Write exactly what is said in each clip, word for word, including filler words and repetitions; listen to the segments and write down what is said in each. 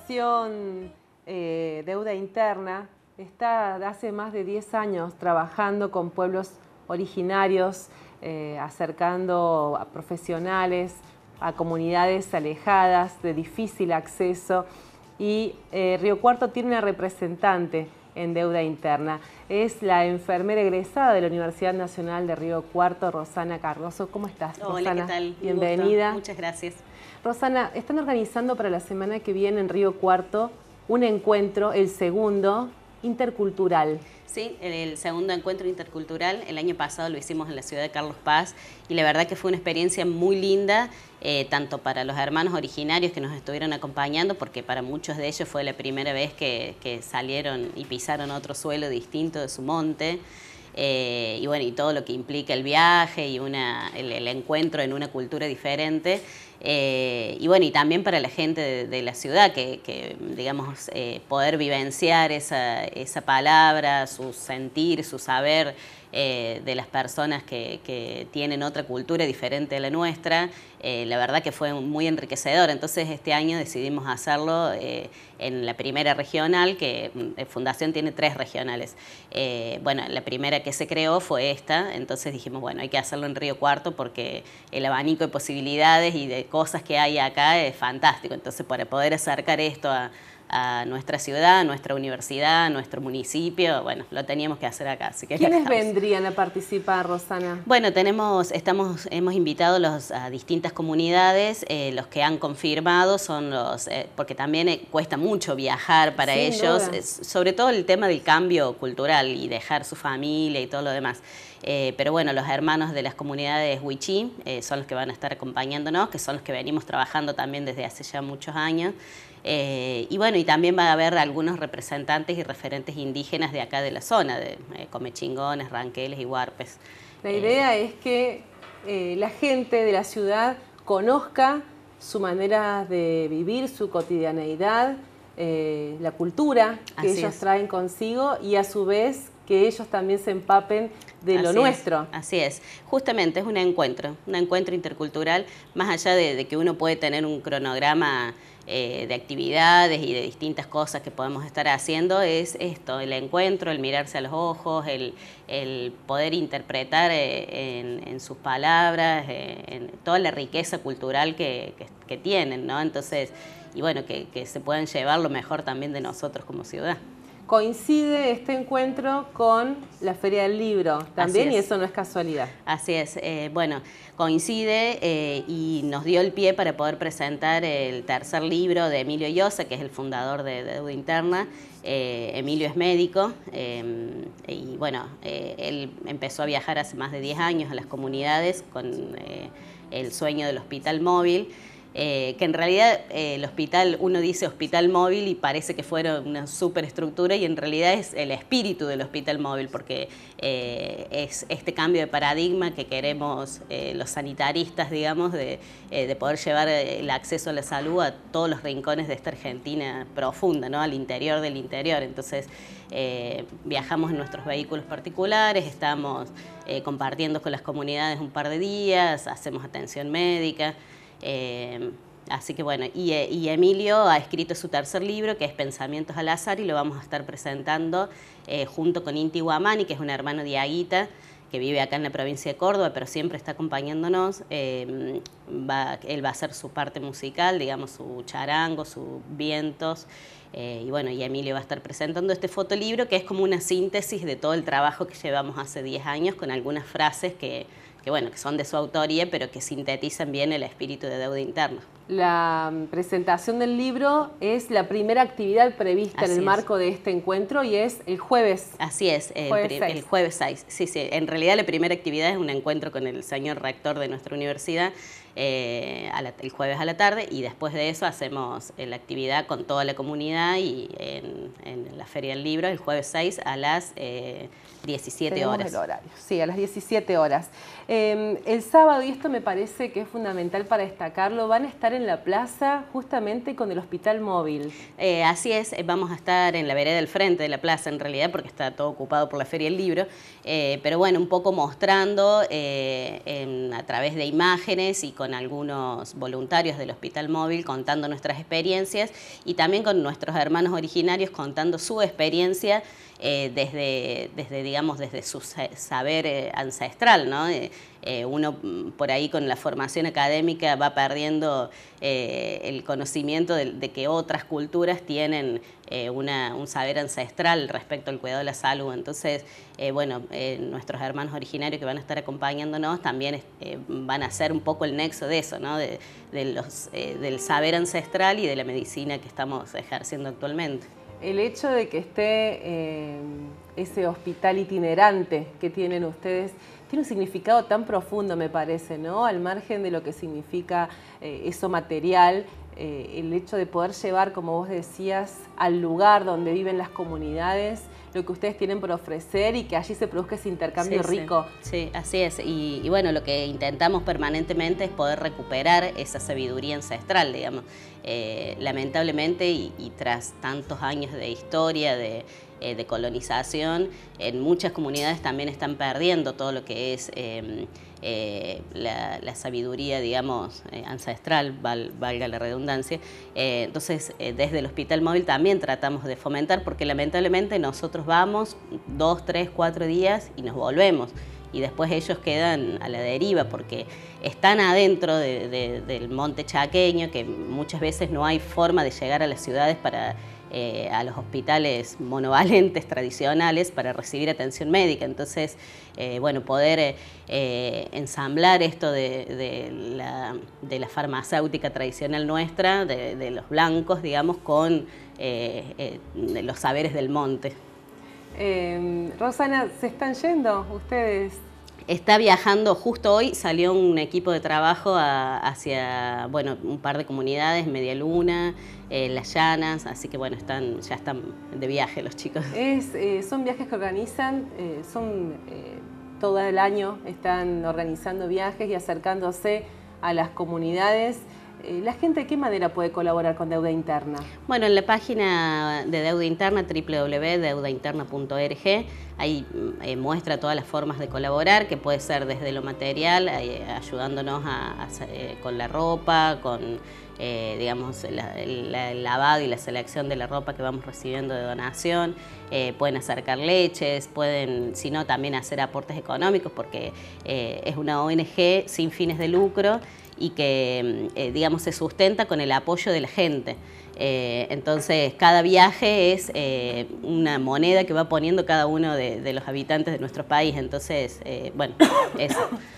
Fundación eh, Deuda Interna está hace más de diez años trabajando con pueblos originarios, eh, acercando a profesionales, a comunidades alejadas, de difícil acceso, y eh, Río Cuarto tiene una representante en Deuda Interna. Es la enfermera egresada de la Universidad Nacional de Río Cuarto, Rosana Cardoso. ¿Cómo estás, Hola, Rosana? ¿qué tal? Bienvenida. Muchas gracias. Rosana, están organizando para la semana que viene en Río Cuarto un encuentro, el segundo, intercultural. Sí, el segundo encuentro intercultural, el año pasado lo hicimos en la ciudad de Carlos Paz y la verdad que fue una experiencia muy linda, eh, tanto para los hermanos originarios que nos estuvieron acompañando, porque para muchos de ellos fue la primera vez que, que salieron y pisaron otro suelo distinto de su monte. Eh, y bueno, y todo lo que implica el viaje y una, el, el encuentro en una cultura diferente. Eh, y bueno, y también para la gente de, de la ciudad, que, que digamos, eh, poder vivenciar esa, esa palabra, su sentir, su saber eh, de las personas que, que tienen otra cultura diferente a la nuestra, eh, la verdad que fue muy enriquecedor. Entonces este año decidimos hacerlo eh, en la primera regional, que Fundación tiene tres regionales. Eh, bueno, la primera que se creó fue esta, entonces dijimos, bueno, hay que hacerlo en Río Cuarto porque el abanico de posibilidades y de cosas que hay acá es fantástico. Entonces, para poder acercar esto a, a nuestra ciudad, a nuestra universidad, a nuestro municipio, bueno, lo teníamos que hacer acá. Así que ¿Quiénes vendrían a participar, Rosana? Bueno, tenemos, estamos, hemos invitado los, a distintas comunidades, eh, los que han confirmado son los, eh, porque también eh, cuesta mucho viajar para Sin ellos, duda. eh, sobre todo el tema del cambio cultural y dejar su familia y todo lo demás. Eh, pero bueno, los hermanos de las comunidades Huichí eh, son los que van a estar acompañándonos, que son los que venimos trabajando también desde hace ya muchos años. Eh, y bueno, y también va a haber algunos representantes y referentes indígenas de acá de la zona, de eh, Comechingones, Ranqueles y Huarpes. La idea eh, es que eh, la gente de la ciudad conozca su manera de vivir, su cotidianeidad, eh, la cultura que Así ellos es. traen consigo, y a su vez que ellos también se empapen de lo Así nuestro. Es, así es. Justamente es un encuentro, un encuentro intercultural, más allá de, de que uno puede tener un cronograma eh, de actividades y de distintas cosas que podemos estar haciendo, es esto, el encuentro, el mirarse a los ojos, el, el poder interpretar eh, en, en sus palabras, eh, en toda la riqueza cultural que, que, que tienen, ¿no? Entonces, y bueno, que, que se puedan llevar lo mejor también de nosotros como ciudad. Coincide este encuentro con la Feria del Libro también, y eso no es casualidad. Así es, eh, bueno, coincide eh, y nos dio el pie para poder presentar el tercer libro de Emilio Llosa, que es el fundador de Deuda Interna. Eh, Emilio es médico eh, y bueno, eh, él empezó a viajar hace más de diez años a las comunidades con eh, el sueño del hospital móvil. Eh, que en realidad eh, el hospital, uno dice hospital móvil y parece que fuera una superestructura, y en realidad es el espíritu del hospital móvil, porque eh, es este cambio de paradigma que queremos eh, los sanitaristas, digamos, de, eh, de poder llevar el acceso a la salud a todos los rincones de esta Argentina profunda, ¿no? Al interior del interior. Entonces eh, viajamos en nuestros vehículos particulares, estamos eh, compartiendo con las comunidades un par de días, hacemos atención médica. Eh, así que bueno, y, y Emilio ha escrito su tercer libro, que es Pensamientos al Azar, y lo vamos a estar presentando eh, junto con Inti Guamani, que es un hermano de Aguita, que vive acá en la provincia de Córdoba, pero siempre está acompañándonos. Eh, va, él va a hacer su parte musical, digamos, su charango, sus vientos. Eh, y bueno, y Emilio va a estar presentando este fotolibro, que es como una síntesis de todo el trabajo que llevamos hace diez años, con algunas frases que, que, bueno, que son de su autoría, pero que sintetizan bien el espíritu de Deuda Interna. La presentación del libro es la primera actividad prevista Así en el es. marco de este encuentro, y es el jueves. Así es, el jueves, el jueves seis. Sí, sí, en realidad la primera actividad es un encuentro con el señor rector de nuestra universidad eh, a la, el jueves a la tarde, y después de eso hacemos la actividad con toda la comunidad acá y en, en la Feria del Libro el jueves seis a las eh, diecisiete Tenemos horas. El horario, sí, a las diecisiete horas. Eh, el sábado, y esto me parece que es fundamental para destacarlo, van a estar en la plaza justamente con el Hospital Móvil. Eh, así es, vamos a estar en la vereda del frente de la plaza en realidad porque está todo ocupado por la Feria del Libro, eh, pero bueno, un poco mostrando eh, en, a través de imágenes y con algunos voluntarios del Hospital Móvil contando nuestras experiencias y también con nuestros hermanos originarios contando su experiencia eh, desde, desde, digamos, desde su saber eh, ancestral, ¿no? Eh, eh, uno por ahí con la formación académica va perdiendo eh, el conocimiento de, de que otras culturas tienen eh, una, un saber ancestral respecto al cuidado de la salud. Entonces, eh, bueno, eh, nuestros hermanos originarios que van a estar acompañándonos también eh, van a ser un poco el nexo de eso, ¿no? de, de los, eh, del saber ancestral y de la medicina que estamos ejerciendo actualmente. El hecho de que esté eh, ese hospital itinerante que tienen ustedes tiene un significado tan profundo, me parece, ¿no? Al margen de lo que significa eh, eso material, eh, el hecho de poder llevar, como vos decías, al lugar donde viven las comunidades, lo que ustedes tienen por ofrecer y que allí se produzca ese intercambio sí, rico. Sí, sí, así es. Y, y bueno, lo que intentamos permanentemente es poder recuperar esa sabiduría ancestral, digamos. Eh, lamentablemente, y, y tras tantos años de historia, de, eh, de colonización, en muchas comunidades también están perdiendo todo lo que es eh, eh, la, la sabiduría, digamos, eh, ancestral, val, valga la redundancia. Eh, entonces, eh, desde el Hospital Móvil también tratamos de fomentar, porque lamentablemente nosotros vamos dos, tres, cuatro días y nos volvemos. Y después ellos quedan a la deriva porque están adentro de, de, del monte chaqueño, que muchas veces no hay forma de llegar a las ciudades para eh, a los hospitales monovalentes tradicionales para recibir atención médica. Entonces, eh, bueno, poder eh, ensamblar esto de, de, la, de la farmacéutica tradicional nuestra, de, de los blancos, digamos, con eh, eh, los saberes del monte. Eh, Rosana, ¿se están yendo ustedes? Está viajando, justo hoy salió un equipo de trabajo a, hacia, bueno, un par de comunidades, Media Luna, eh, Las Llanas, así que bueno, están, ya están de viaje los chicos. Es, eh, son viajes que organizan, eh, son eh, todo el año, están organizando viajes y acercándose a las comunidades. ¿La gente de qué manera puede colaborar con Deuda Interna? Bueno, en la página de Deuda Interna, doble u doble u doble u punto deuda interna punto org, ahí eh, muestra todas las formas de colaborar, que puede ser desde lo material, eh, ayudándonos a, a, eh, con la ropa, con eh, digamos, la, la, el lavado y la selección de la ropa que vamos recibiendo de donación. Eh, pueden acercar leches, pueden, si no, también hacer aportes económicos, porque eh, es una O N G sin fines de lucro y que, eh, digamos, se sustenta con el apoyo de la gente. Eh, entonces, cada viaje es eh, una moneda que va poniendo cada uno de, de los habitantes de nuestro país. Entonces, eh, bueno, eso.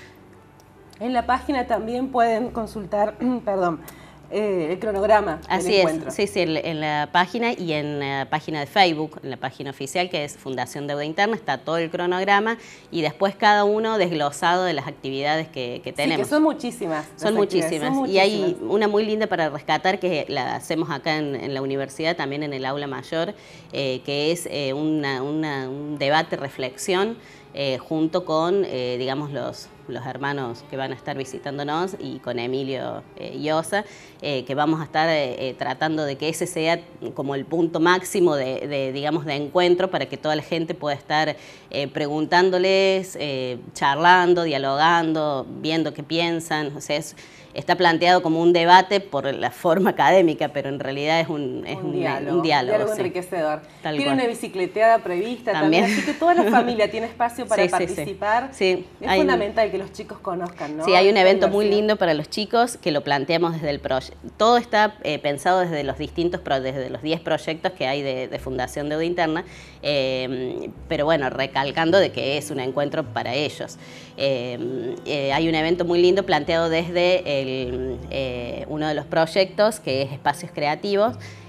En la página también pueden consultar, perdón, Eh, el cronograma del Así encuentro. es, sí, sí, en, en la página y en la página de Facebook, en la página oficial que es Fundación Deuda Interna, está todo el cronograma y después cada uno desglosado de las actividades que, que tenemos. Sí, que son muchísimas. Son muchísimas. son muchísimas. Y hay una muy linda para rescatar que la hacemos acá en, en la universidad, también en el aula mayor, eh, que es eh, una, una, un debate, reflexión, eh, junto con, eh, digamos, los... los hermanos que van a estar visitándonos y con Emilio eh, Llosa, eh, que vamos a estar eh, tratando de que ese sea como el punto máximo de, de, digamos, de encuentro para que toda la gente pueda estar eh, preguntándoles, eh, charlando, dialogando, viendo qué piensan. O sea, es, está planteado como un debate por la forma académica, pero en realidad es un, es un, un diálogo, un diálogo, diálogo sí. enriquecedor. Tal tiene cual. una bicicleteada prevista también. también, así que toda la familia tiene espacio para sí, participar. Sí, sí. Es hay, fundamental que los chicos conozcan, ¿no? Sí, hay un evento muy inversión. lindo para los chicos que lo planteamos desde el proyecto. Todo está eh, pensado desde los distintos, pro desde los diez proyectos que hay de, de Fundación Deuda Interna, eh, pero bueno, recalcando de que es un encuentro para ellos. Eh, eh, hay un evento muy lindo planteado desde el, eh, uno de los proyectos, que es Espacios Creativos,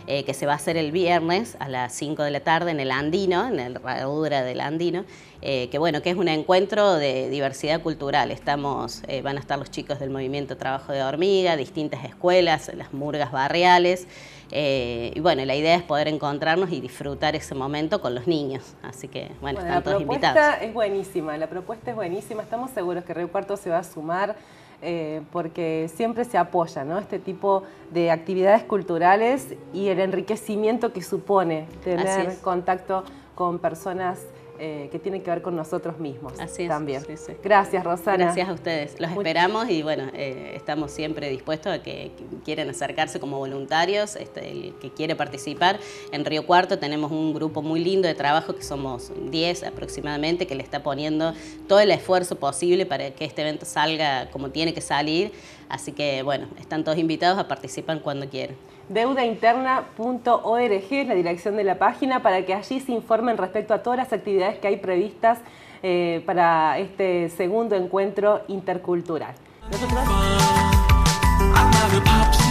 eh, que se va a hacer el viernes a las cinco de la tarde en el Andino, en el Herradura del Andino, eh, que bueno, que es un encuentro de diversidad cultural. Estamos, eh, van a estar los chicos del Movimiento Trabajo de Hormiga, distintas escuelas, las murgas barriales, eh, y bueno, la idea es poder encontrarnos y disfrutar ese momento con los niños, así que bueno, bueno están todos invitados. La propuesta es buenísima, la propuesta es buenísima, estamos seguros que Río Cuarto se va a sumar, eh, porque siempre se apoya, ¿no?, este tipo de actividades culturales y el enriquecimiento que supone tener contacto con personas Eh, que tiene que ver con nosotros mismos. Así es, también. Sí, sí. Gracias, Rosana. Gracias a ustedes. Los Muchas. esperamos y bueno, eh, estamos siempre dispuestos a que, que quieran acercarse como voluntarios, este, el que quiere participar. En Río Cuarto tenemos un grupo muy lindo de trabajo que somos diez aproximadamente, que le está poniendo todo el esfuerzo posible para que este evento salga como tiene que salir. Así que bueno, están todos invitados a participar cuando quieran. deuda interna punto org es la dirección de la página para que allí se informen respecto a todas las actividades que hay previstas eh, para este segundo encuentro intercultural. Nosotros...